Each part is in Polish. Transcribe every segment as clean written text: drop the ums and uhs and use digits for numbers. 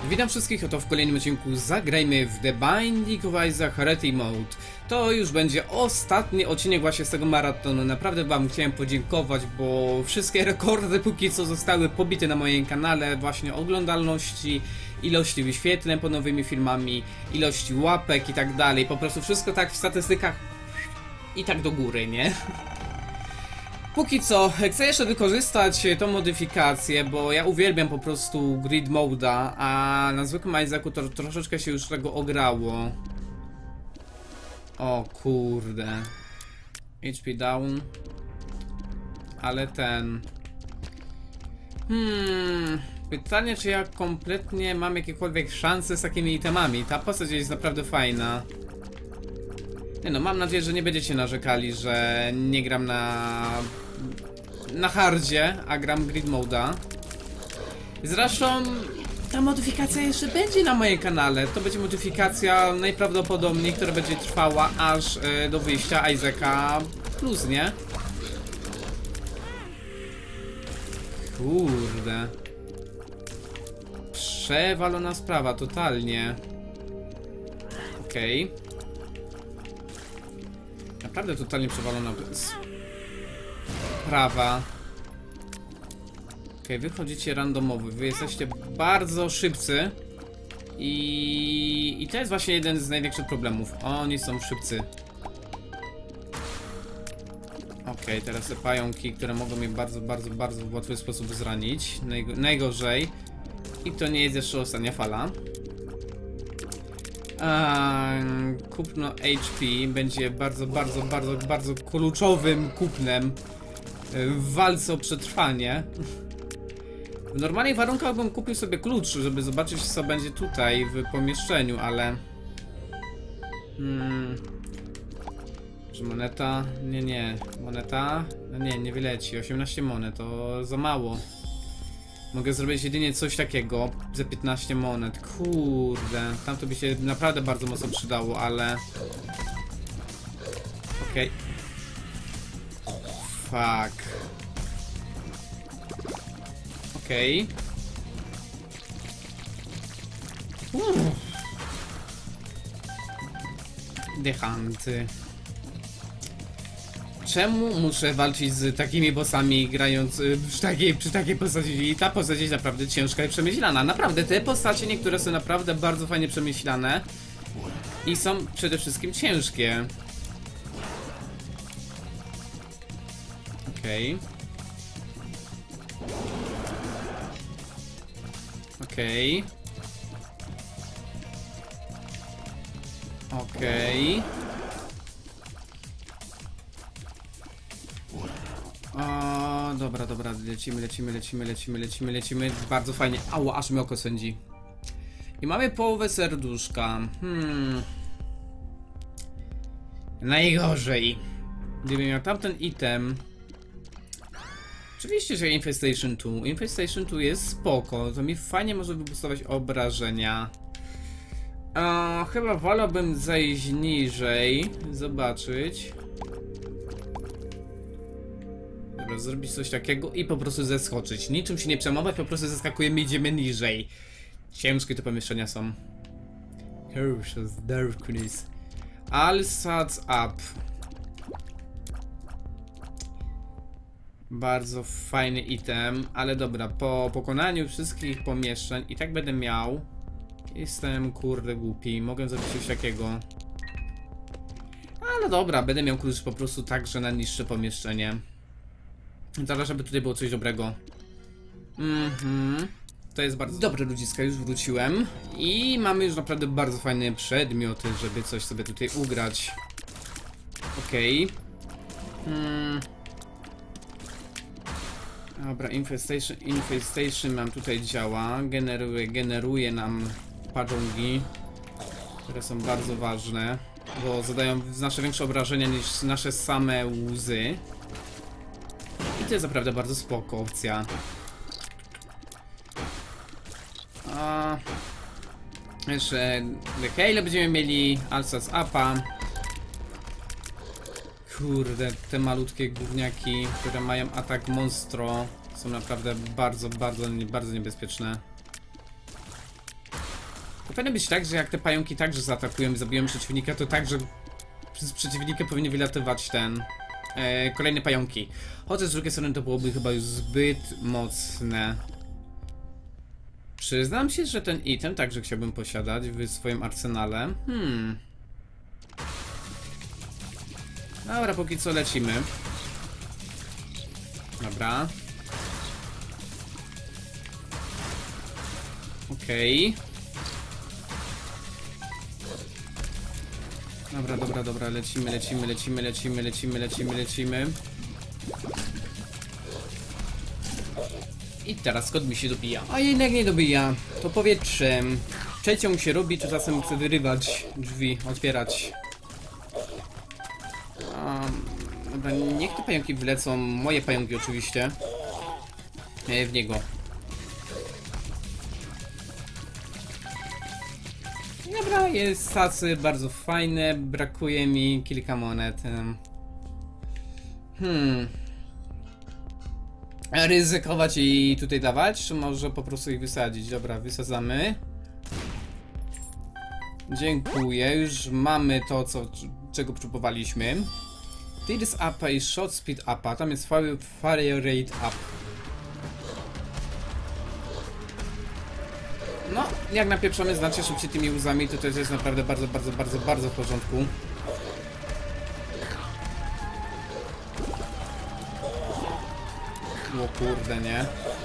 Witam wszystkich, oto w kolejnym odcinku zagrajmy w The Binding of Isaac Charity Mode. To już będzie ostatni odcinek właśnie z tego maratonu. Naprawdę wam chciałem podziękować, bo wszystkie rekordy póki co zostały pobite na moim kanale. Właśnie oglądalności, ilości wyświetleń pod nowymi filmami, ilości łapek i tak dalej. Po prostu wszystko tak w statystykach i tak do góry, nie? Póki co, chcę jeszcze wykorzystać tą modyfikację, bo ja uwielbiam po prostu grid moda, a na zwykłym Isaacu to troszeczkę się już tego ograło. O kurde. HP down. Ale ten... Pytanie, czy ja kompletnie mam jakiekolwiek szanse z takimi itemami. Ta postać jest naprawdę fajna. Nie no, mam nadzieję, że nie będziecie narzekali, że nie gram na hardzie, a gram grid moda. Zresztą ta modyfikacja jeszcze będzie na moim kanale. To będzie modyfikacja najprawdopodobniej, która będzie trwała aż do wyjścia Isaaca Plus, nie? Kurde. Przewalona sprawa, totalnie. Okej. Naprawdę totalnie przewalona sprawa. Okej, wy chodzicie randomowy, wy jesteście bardzo szybcy. I to jest właśnie jeden z największych problemów. Oni są szybcy. Okej, teraz te pająki, które mogą mnie bardzo w łatwy sposób zranić. Najgorzej. I to nie jest jeszcze ostatnia fala. Kupno HP będzie bardzo kluczowym kupnem w walce o przetrwanie. W normalnych warunkach bym kupił sobie klucz, żeby zobaczyć, co będzie tutaj w pomieszczeniu, ale... Czy moneta? Nie. Moneta? No nie wyleci. 18 monet, to za mało. Mogę zrobić jedynie coś takiego za 15 monet. Kurde, tam to by się naprawdę bardzo mocno przydało, ale... Okej. Fuck. Okej. Dechanty. Czemu muszę walczyć z takimi bossami, grając przy takiej postaci? Ta postać jest naprawdę ciężka i przemyślana. Naprawdę, te postacie niektóre są naprawdę bardzo fajnie przemyślane. I są przede wszystkim ciężkie. Okej. Okej. Okej. O, dobra, lecimy. Bardzo fajnie. Ała, aż mi oko sędzi. I mamy połowę serduszka. Najgorzej. Gdybym miał tamten item. Oczywiście, że Infestation 2. Infestation 2 jest spoko. To mi fajnie może wyboostować obrażenia. Chyba wolałbym zejść niżej. Zobaczyć. Zrobić coś takiego i po prostu zeskoczyć. Niczym się nie przejmować, po prostu zeskakujemy i idziemy niżej. Ciężkie te pomieszczenia są. Curses, darkness. All stats up. Bardzo fajny item, ale dobra, po pokonaniu wszystkich pomieszczeń i tak będę miał. Jestem kurde głupi, mogę zrobić coś takiego. Ale dobra, będę miał klucz po prostu także na niższe pomieszczenie. Zaraz, żeby tutaj było coś dobrego. To jest bardzo dobre, ludziska, już wróciłem. I mamy już naprawdę bardzo fajne przedmioty, żeby coś sobie tutaj ugrać. Okej. Dobra, Infestation nam tutaj działa. Generuje nam padżongi, które są bardzo ważne, bo zadają znacznie większe obrażenia niż nasze same łzy. I to jest naprawdę bardzo spoko opcja. Jeszcze Halo będziemy mieli, Alsas Upa. Kurde, te malutkie gówniaki, które mają atak monstro, są naprawdę bardzo niebezpieczne. To powinno być tak, że jak te pająki także zaatakują i zabiją przeciwnika, to także z przeciwnika powinny wylatywać kolejne pająki. Chociaż z drugiej strony to byłoby chyba już zbyt mocne. Przyznam się, że ten item także chciałbym posiadać w swoim arsenale. Dobra, póki co lecimy. Dobra. Okej. Dobra, lecimy. I teraz kod mi się dobija. A jednak nie dobija. To powietrzem. Przeciąg się robi, czy czasem chcę wyrywać drzwi, otwierać. Dobra, niech te pająki wlecą. Moje pająki oczywiście. W niego. Dobra, jest sacy bardzo fajne. Brakuje mi kilka monet. Ryzykować i tutaj dawać, czy może po prostu ich wysadzić? Dobra, wysadzamy. Dziękuję, już mamy to, czego próbowaliśmy. Tears up i shot speed up, tam jest fire rate up. No, jak napieprzamy znacznie szybciej tymi łzami, to jest naprawdę bardzo w porządku. O kurde, nie?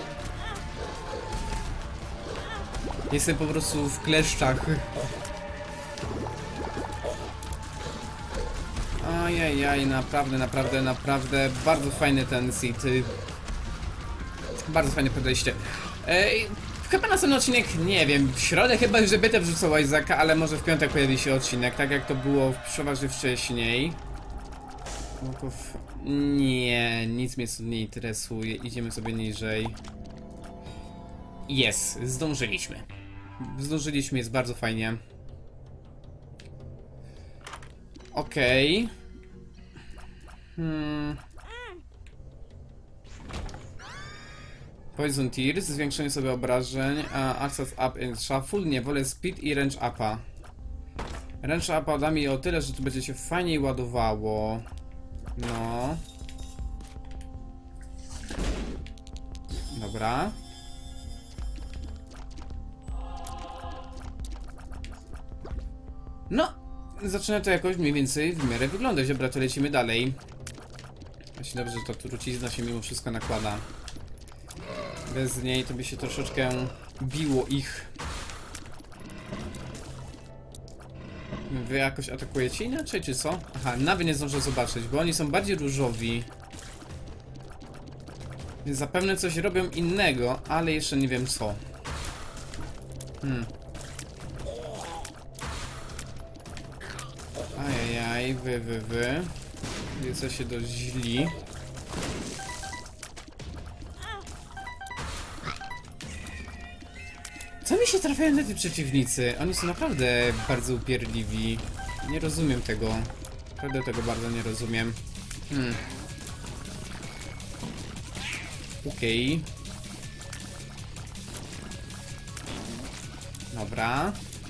Jestem po prostu w kleszczach. Ajajaj, naprawdę bardzo fajny ten seed. Bardzo fajne podejście. Chyba następny odcinek, nie wiem, w środę chyba już będę wrzucał Isaaca, ale może w piątek pojawi się odcinek, tak jak to było przeważnie wcześniej. Nie, nic mnie nie interesuje, idziemy sobie niżej. Jest, zdążyliśmy. Zdążyliśmy, jest bardzo fajnie. Okej. Poison Tears, zwiększenie sobie obrażeń, access up and shuffle, nie, wolę speed i range upa. Range upa da mi o tyle, że tu będzie się fajniej ładowało. No. Dobra. No, zaczyna to jakoś mniej więcej w miarę wyglądać. Dobra, to lecimy dalej. Właśnie dobrze, że ta trucizna się mimo wszystko nakłada. Bez niej to by się troszeczkę biło ich. Wy jakoś atakujecie inaczej, czy co? Aha, nawet nie zdążę zobaczyć, bo oni są bardziej różowi. Więc zapewne coś robią innego, ale jeszcze nie wiem co. Ajajaj, wy. Jesteście dość źli. Co mi się trafiają na te przeciwnicy? Oni są naprawdę bardzo upierdliwi. Nie rozumiem tego. Naprawdę tego bardzo nie rozumiem. Okej. Dobra.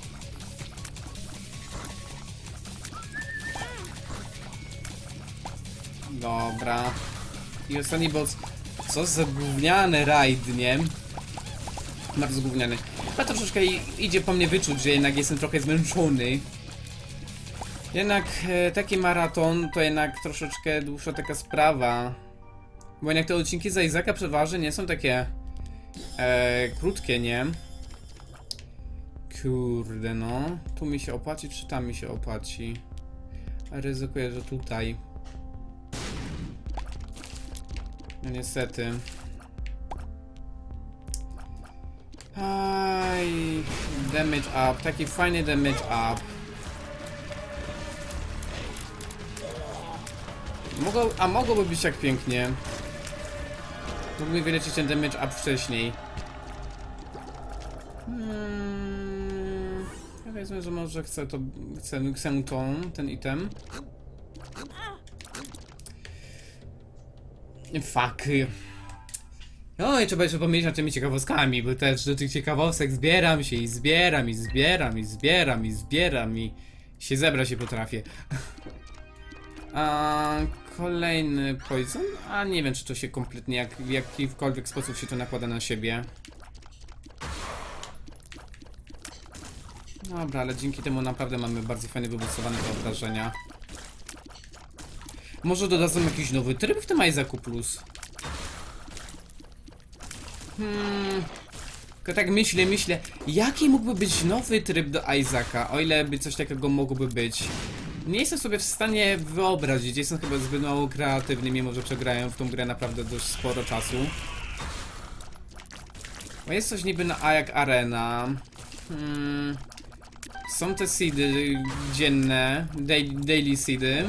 Dobra. I ostatni boss. Co za gówniany raid, nie? Bardzo gówniany. Chyba troszeczkę idzie po mnie wyczuć, że jednak jestem trochę zmęczony. Jednak taki maraton to jednak troszeczkę dłuższa taka sprawa. Bo jednak te odcinki za Isaaca przeważnie nie są takie krótkie, nie? Kurde no. Tu mi się opłaci, czy tam mi się opłaci? Ryzykuję, że tutaj. No niestety. Aj, damage up, taki fajny damage up. Mogłoby być tak pięknie. Mógłbym wylecieć ten damage up wcześniej. Ja wezmę, że może chcę ten item. Fuck. No i trzeba jeszcze pomyśleć nad tymi ciekawostkami, bo też do tych ciekawostek zbieram się i zbieram i zbieram i zbieram i zbieram i się zebrać się potrafię. A kolejny poison? A nie wiem, czy to się kompletnie, w jakikolwiek sposób się to nakłada na siebie. Dobra, ale dzięki temu naprawdę mamy bardzo fajnie wybustowane te obrażenia. Może dodadzą jakiś nowy tryb w tym Isaacu Plus? Tylko tak myślę, jaki mógłby być nowy tryb do Isaaca, o ile by coś takiego mogłoby być. Nie jestem sobie w stanie wyobrazić, jestem chyba zbyt mało kreatywny, mimo że przegrałem w tą grę naprawdę dość sporo czasu. Bo jest coś niby jak arena. Są te seedy dzienne, daily seedy.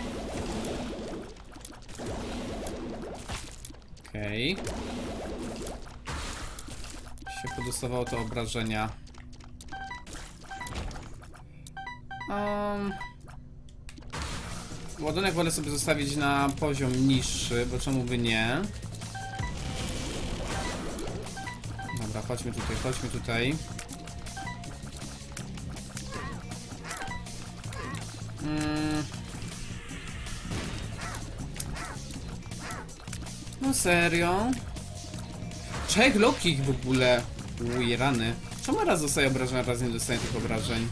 Okej. Się podostawało to obrażenia. Ładunek wolę sobie zostawić na poziom niższy, bo czemu by nie? Dobra, chodźmy tutaj, chodźmy tutaj. No serio? 3 lokich w ogóle. Uj, rany. Czemu raz dostaję obrażenia, raz nie dostaję tych obrażeń?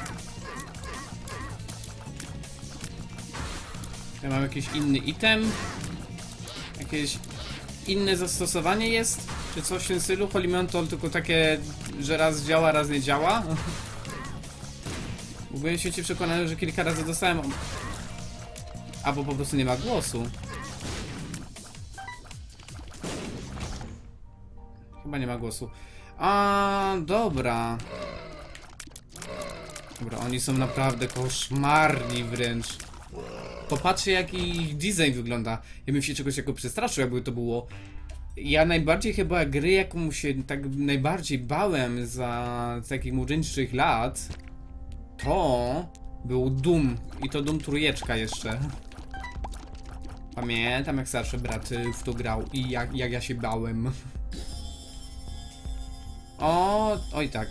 Ja mam jakiś inny item? Jakieś inne zastosowanie jest? Czy coś w tym stylu? Holy Mental tylko takie, że raz działa, raz nie działa? Byłem się przekonany, że kilka razy dostałem... Albo po prostu nie ma głosu. Chyba nie ma głosu. A, dobra. Dobra, oni są naprawdę koszmarni wręcz. Popatrzcie, jaki ich design wygląda. Ja bym się czegoś jako przestraszył, jakby to było. Ja najbardziej chyba gry, jaką się tak najbardziej bałem za takich młodzieńczych lat, to był Doom. I to Doom trójeczka jeszcze. Pamiętam, jak starszy brat w to grał i jak ja się bałem. Oj tak.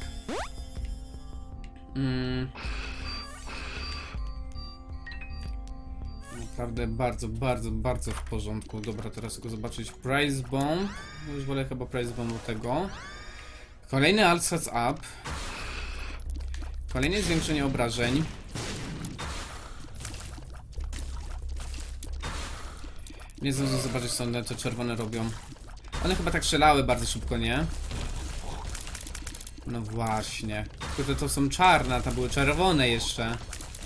Naprawdę bardzo w porządku. Dobra, teraz tylko zobaczyć Price Bomb. Już wolę chyba Price Bomb do tego. Kolejny Alt Stats Up. Kolejne zwiększenie obrażeń. Nie zdążę zobaczyć, co one te czerwone robią. One chyba tak strzelały bardzo szybko, nie? No właśnie. Tylko to są czarne, a tam były czerwone jeszcze.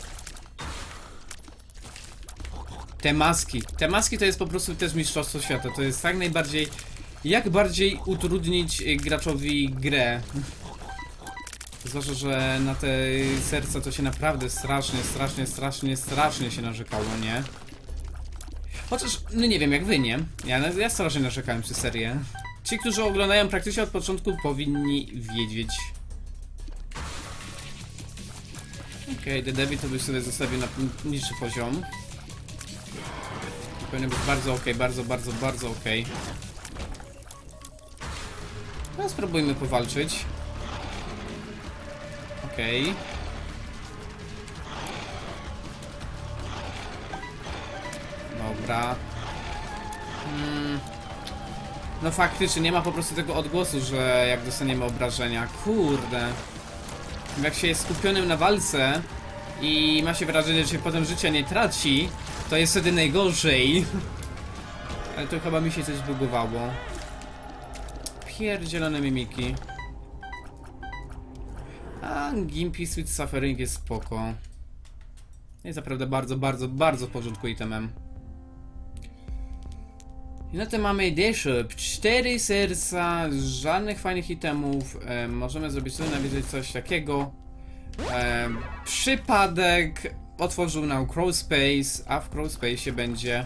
Te maski to jest po prostu też mistrzostwo świata. To jest tak najbardziej... Jak bardziej utrudnić graczowi grę. Zwłaszcza, że na te serca to się naprawdę strasznie się narzekało, nie? Chociaż, no nie wiem jak wy, nie? Ja strasznie narzekałem przy serię. Ci, którzy oglądają praktycznie od początku, powinni wiedzieć. Okej, The Devil to byś sobie zostawił na niższy poziom. Powinien być bardzo okej, bardzo okej. No spróbujmy powalczyć. Okej. Dobra. No faktycznie, nie ma po prostu tego odgłosu, że jak dostaniemy obrażenia. Kurde. Jak się jest skupionym na walce i ma się wrażenie, że się potem życia nie traci, to jest wtedy najgorzej. Ale to chyba mi się coś zbugowało. Pierdzielone mimiki. A Gimpy Sweet Suffering jest spoko. Jest naprawdę bardzo w porządku itemem. I na tym mamy D-Shop. 4 serca, żadnych fajnych itemów. Możemy zrobić tu nawiedzieć coś takiego. Przypadek otworzył nam Crawl Space, a w Crawl Space będzie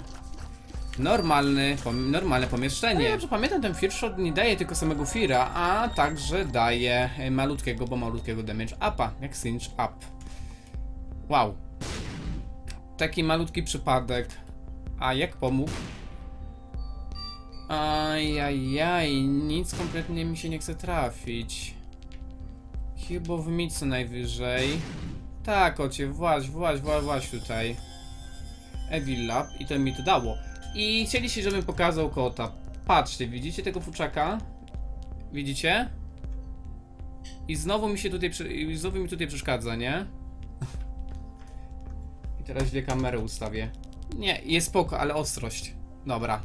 normalne pomieszczenie. Ja dobrze pamiętam, ten Fear Shot nie daje tylko samego Feara, a także daje malutkiego damage upa, jak Cinch Up. Wow. Taki malutki przypadek. A jak pomógł? Ajajaj, nic kompletnie mi się nie chce trafić. Chyba w micu najwyżej. Tak, kocie, właź tutaj. Evil Lab i to mi to dało. I chcieliście, żebym pokazał kota. Patrzcie, widzicie tego futrzaka? Widzicie? I znowu mi się tutaj przeszkadza, nie? I teraz źle kamerę ustawię. Nie, jest spoko, ale ostrość. Dobra.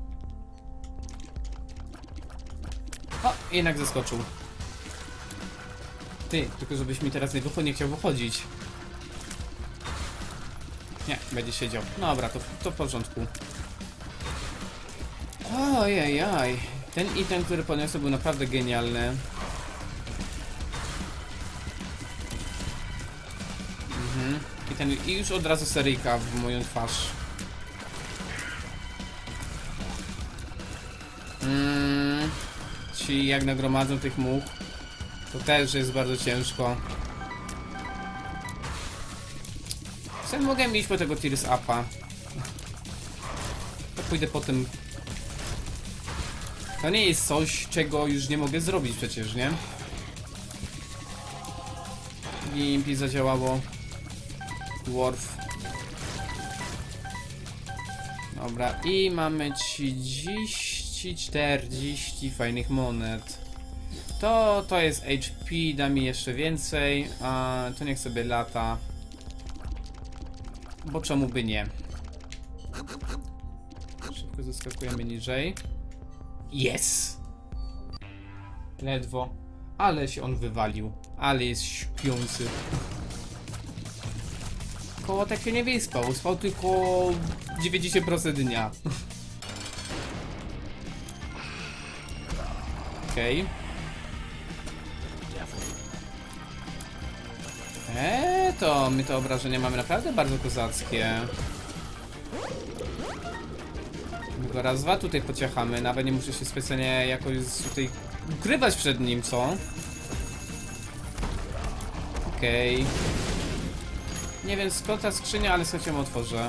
O, jednak zeskoczył. Ty, tylko żebyś mi teraz nie chciał wychodzić. Nie, będzie siedział. Dobra, to w porządku. Ojajaj. Ten item, który poniosłem, był naprawdę genialny. I już od razu seryjka w moją twarz. Ci jak nagromadzą tych much, to też jest bardzo ciężko. Sam mogę iść po tego Tears Upa. To pójdę po tym. To nie jest coś, czego już nie mogę zrobić przecież, nie? Gimpy zadziałało. Dwarf. Dobra, i mamy 30-40 fajnych monet. To jest HP, da mi jeszcze więcej. A to niech sobie lata. Bo czemu by nie? Szybko zeskakujemy niżej. Yes! Ledwo. Ale się on wywalił. Ale jest śpiący. Kołotek się nie wyspał. Spał tylko 90% dnia. Okej. To my to obrażenia mamy naprawdę bardzo kozackie. Tylko raz, dwa tutaj pociachamy. Nawet nie muszę się specjalnie jakoś tutaj ukrywać przed nim, co? Okej. Nie wiem skąd ta skrzynia, ale sobie ją otworzę.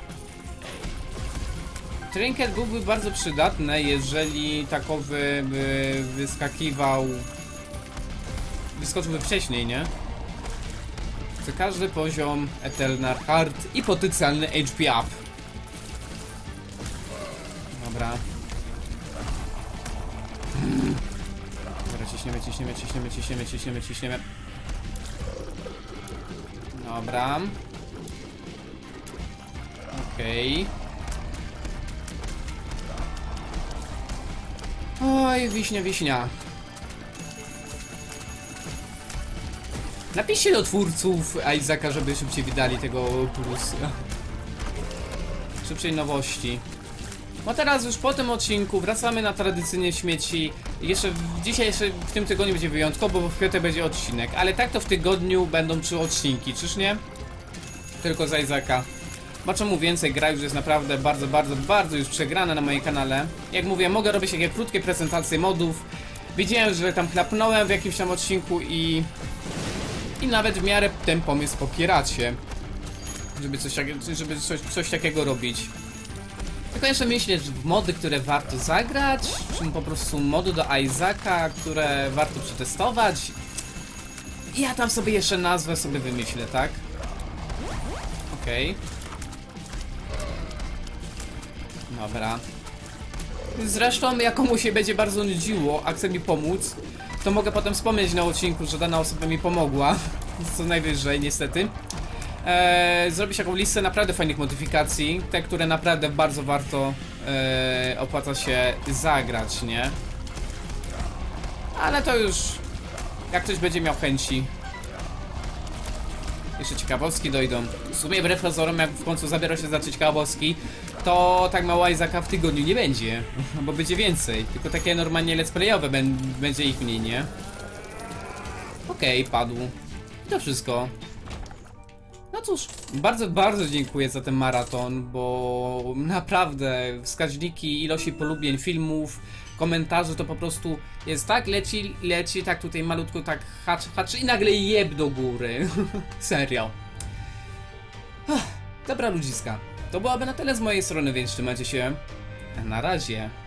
Trinket byłby bardzo przydatny, jeżeli takowy by wyskoczyłby wcześniej, nie? Chcę każdy poziom Eternal Heart i potencjalny HP up. Dobra. Dobra, ciśniemy. Dobra. Okej. Oj, wiśnia. Napiszcie do twórców Isaaca, żeby szybciej wydali tego plus. Szybciej nowości. No teraz już po tym odcinku wracamy na tradycyjne śmieci. Dzisiaj w tym tygodniu będzie wyjątkowo, bo w piątek będzie odcinek. Ale tak to w tygodniu będą 3 odcinki, czyż nie? Tylko z Isaaca. Bo czemu więcej, gra już jest naprawdę bardzo już przegrana na moim kanale. Jak mówię, mogę robić takie krótkie prezentacje modów. Widziałem, że tam klapnąłem w jakimś tam odcinku i nawet w miarę ten pomysł popieracie. Żeby coś takiego robić. Tylko jeszcze myślę, że mody, które warto zagrać, czy po prostu mody do Isaaca, które warto przetestować. I ja tam sobie jeszcze nazwę wymyślę, tak? Okej. Dobra. Zresztą, jak komuś się będzie bardzo nudziło, a chce mi pomóc, to mogę potem wspomnieć na odcinku, że dana osoba mi pomogła. Co najwyżej, niestety. Zrobić taką listę naprawdę fajnych modyfikacji, te, które naprawdę bardzo warto opłaca się zagrać, nie? Ale to już jak ktoś będzie miał chęci. Jeszcze ciekawostki dojdą. W sumie wbrew pozorom, jak w końcu zabiorę się za ciekawostki, to tak mało Isaaca w tygodniu nie będzie, bo będzie więcej. Tylko takie normalnie let's playowe będzie ich mniej, nie? Okej, padł. I to wszystko. No cóż, bardzo dziękuję za ten maraton, bo naprawdę wskaźniki ilości polubień filmów, komentarzy to po prostu jest tak, leci tak tutaj malutko tak haczy i nagle jeb do góry. Serio. Dobra ludziska, to byłoby na tyle z mojej strony, więc trzymajcie się. Na razie.